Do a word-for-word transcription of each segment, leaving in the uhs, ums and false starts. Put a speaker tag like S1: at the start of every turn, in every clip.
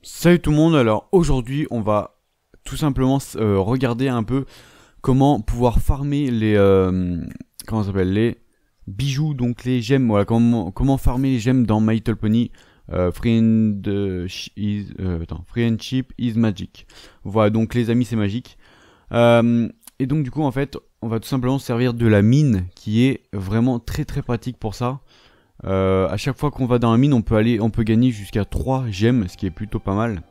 S1: Salut tout le monde, alors aujourd'hui on va tout simplement euh, regarder un peu comment pouvoir farmer les euh, comment ça s'appelle les bijoux, donc les gemmes, voilà, comment, comment farmer les gemmes dans My Little Pony. euh, free, and, euh, is, euh, attends, free and cheap is magic. Voilà, donc les amis, c'est magique. Euh, et donc du coup en fait on va tout simplement se servir de la mine qui est vraiment très très pratique pour ça. Euh, à chaque fois qu'on va dans la mine, on peut aller, on peut gagner jusqu'à trois gemmes, ce qui est plutôt pas mal.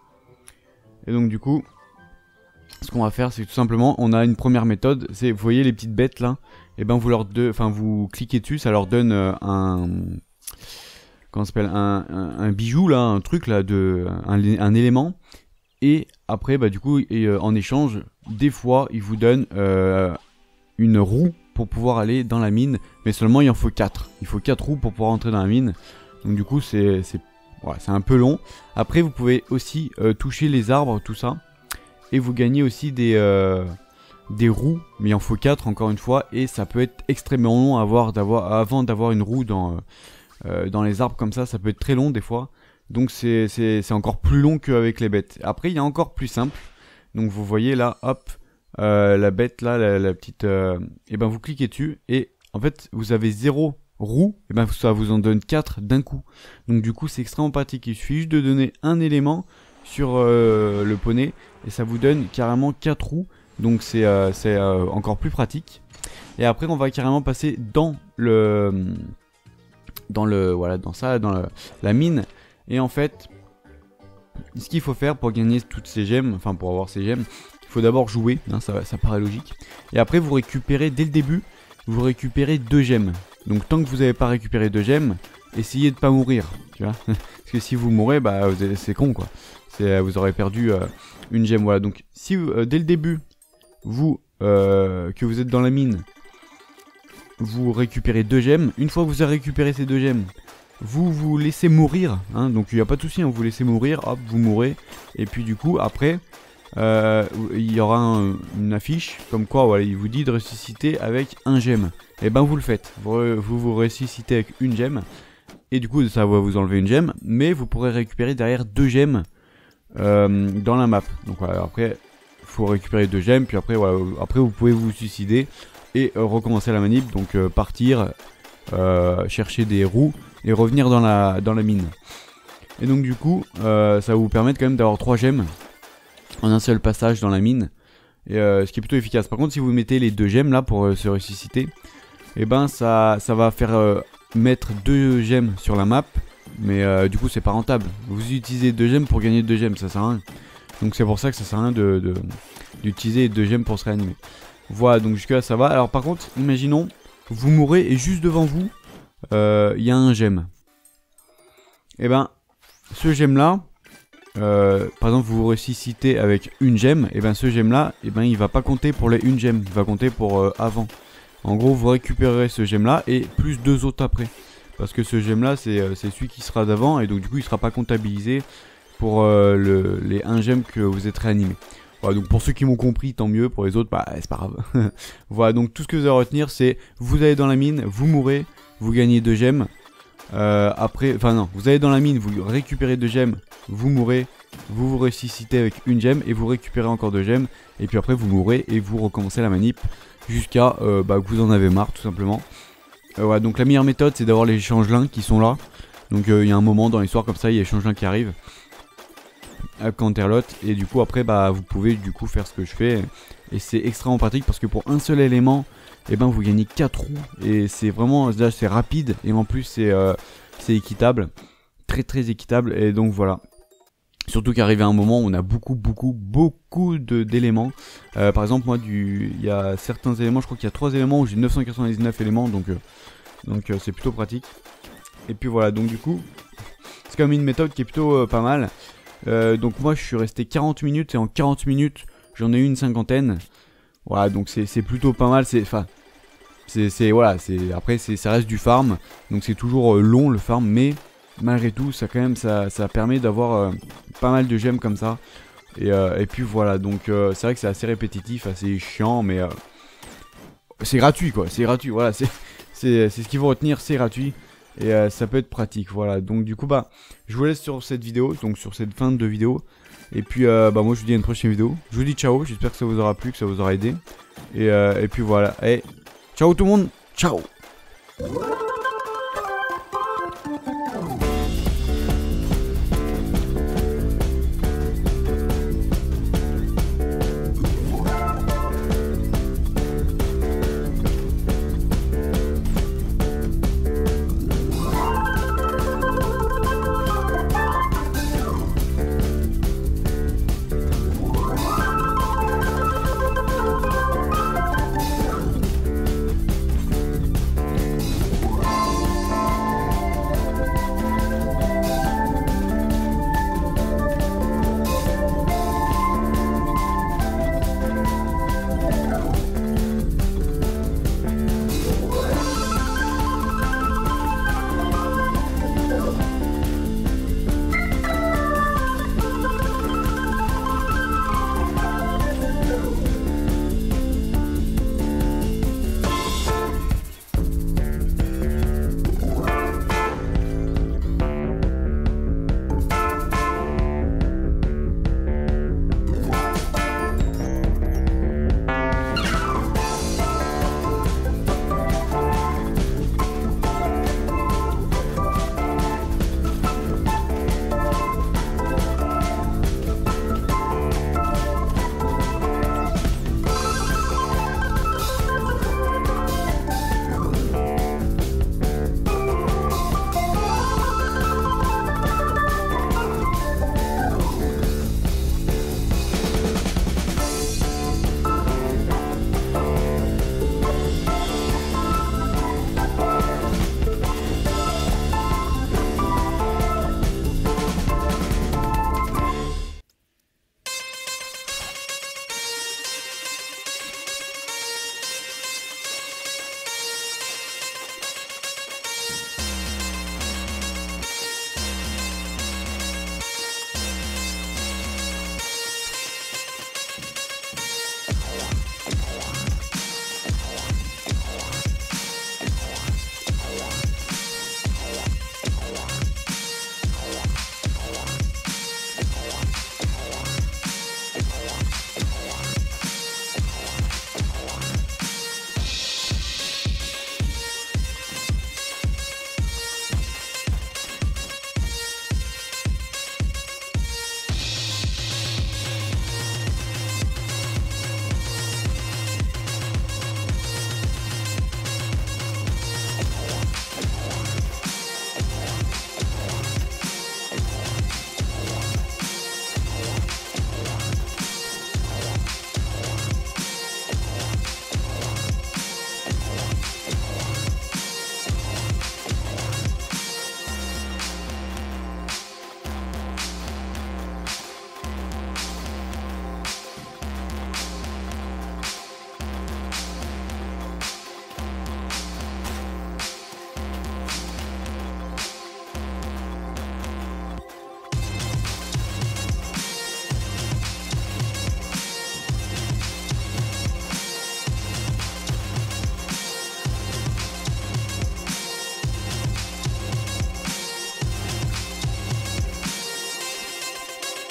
S1: Et donc du coup, ce qu'on va faire, c'est tout simplement, on a une première méthode. C'est, vous voyez les petites bêtes là, et ben vous leur, enfin vous cliquez dessus, ça leur donne euh, un, comment ça s'appelle, un, un, un bijou là, un truc là, de, un, un élément. Et après, bah du coup, et, euh, en échange, des fois, ils vous donnent euh, une roue pour pouvoir aller dans la mine, mais seulement il en faut quatre. Il faut quatre roues pour pouvoir entrer dans la mine. Donc du coup c'est voilà, c'est un peu long. Après vous pouvez aussi euh, toucher les arbres, tout ça. Et vous gagnez aussi des, euh, des roues, mais il en faut quatre encore une fois. Et ça peut être extrêmement long à avoir, d'avoir, avant d'avoir une roue dans, euh, dans les arbres comme ça. Ça peut être très long des fois. Donc c'est encore plus long qu'avec les bêtes. Après il y a encore plus simple. Donc vous voyez là, hop. Euh, la bête là, la, la petite, euh, et ben vous cliquez dessus et en fait vous avez zéro roue, et ben ça vous en donne quatre d'un coup. Donc du coup c'est extrêmement pratique. Il suffit juste de donner un élément sur euh, le poney et ça vous donne carrément quatre roues. Donc c'est euh, c'est euh, encore plus pratique. Et après on va carrément passer dans le dans le voilà dans ça dans le, la mine. Et en fait ce qu'il faut faire pour gagner toutes ces gemmes, enfin pour avoir ces gemmes, il faut d'abord jouer, hein, ça, ça paraît logique. Et après vous récupérez dès le début, vous récupérez deux gemmes. Donc tant que vous n'avez pas récupéré deux gemmes, essayez de pas mourir, tu vois. Parce que si vous mourrez, bah c'est con quoi. Vous aurez perdu euh, une gemme, voilà. Donc si euh, dès le début, vous euh, que vous êtes dans la mine, vous récupérez deux gemmes. Une fois que vous avez récupéré ces deux gemmes, vous vous laissez mourir, hein, donc il n'y a pas de souci, hein, vous laissez mourir, hop, vous mourrez. Et puis du coup après, Euh, il y aura un, une affiche comme quoi voilà, il vous dit de ressusciter avec un gemme. Et ben vous le faites, vous vous, vous ressuscitez avec une gemme. Et du coup ça va vous enlever une gemme, mais vous pourrez récupérer derrière deux gemmes euh, dans la map. Donc voilà, après il faut récupérer deux gemmes, puis après, voilà, après vous pouvez vous suicider et euh, recommencer la manip. Donc euh, partir, euh, chercher des roues et revenir dans la, dans la mine. Et donc du coup euh, ça va vous permettre quand même d'avoir trois gemmes en un seul passage dans la mine, et euh, ce qui est plutôt efficace. Par contre si vous mettez les deux gemmes là pour euh, se ressusciter, et ben ça, ça va faire euh, mettre deux gemmes sur la map, mais euh, du coup c'est pas rentable. Vous utilisez deux gemmes pour gagner deux gemmes, ça sert à rien. Donc c'est pour ça que ça sert à rien de, de, d'utiliser deux gemmes pour se réanimer. Voilà, donc jusque là ça va. Alors par contre imaginons vous mourrez et juste devant vous il euh, y a un gemme. Et ben ce gemme là, Euh, par exemple vous vous ressuscitez avec une gemme, et ben ce gemme là, et ben il va pas compter pour les une gemme, il va compter pour euh, avant. En gros vous récupérerez ce gemme là et plus deux autres après, parce que ce gemme là c'est euh, celui qui sera d'avant, et donc du coup il sera pas comptabilisé pour euh, le, les un gemme que vous êtes réanimé. Voilà, donc pour ceux qui m'ont compris tant mieux, pour les autres bah c'est pas grave. Voilà, donc tout ce que vous allez retenir c'est vous allez dans la mine, vous mourrez, vous gagnez deux gemmes. Euh, après, enfin non, vous allez dans la mine, vous récupérez deux gemmes, vous mourrez, vous vous ressuscitez avec une gemme et vous récupérez encore deux gemmes, et puis après vous mourrez et vous recommencez la manip jusqu'à euh, bah, que vous en avez marre tout simplement. Euh, voilà, donc la meilleure méthode c'est d'avoir les changelins qui sont là. Donc il euh, y a un moment dans l'histoire comme ça, il y a les changelins qui arrivent à Canterlot, et du coup après bah vous pouvez du coup faire ce que je fais, et c'est extrêmement pratique parce que pour un seul élément, et eh ben vous gagnez quatre roues, et c'est vraiment, là c'est rapide, et en plus c'est euh, c'est équitable, très très équitable. Et donc voilà, surtout qu'arrivé à un moment où on a beaucoup beaucoup beaucoup d'éléments. Euh, par exemple moi du il y a certains éléments, je crois qu'il y a trois éléments où j'ai neuf cent quatre-vingt-dix-neuf éléments, donc euh, donc euh, c'est plutôt pratique. Et puis voilà, donc du coup c'est quand même une méthode qui est plutôt euh, pas mal. Euh, donc moi je suis resté quarante minutes, et en quarante minutes j'en ai eu une cinquantaine. Voilà, donc c'est plutôt pas mal. C'est enfin c'est voilà, c'est après c'est ça reste du farm, donc c'est toujours euh, long le farm, mais malgré tout ça quand même ça, ça permet d'avoir euh, pas mal de gemmes comme ça. Et, euh, et puis voilà, donc euh, c'est vrai que c'est assez répétitif, assez chiant, mais euh, c'est gratuit quoi, c'est gratuit, voilà, c'est ce qu'il faut retenir, c'est gratuit. Et euh, ça peut être pratique, voilà. Donc du coup, bah, je vous laisse sur cette vidéo, donc sur cette fin de vidéo. Et puis, euh, bah, moi, je vous dis à une prochaine vidéo. Je vous dis ciao, j'espère que ça vous aura plu, que ça vous aura aidé. Et, euh, et puis voilà. Et ciao tout le monde, ciao.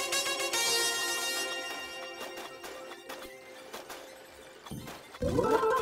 S2: What?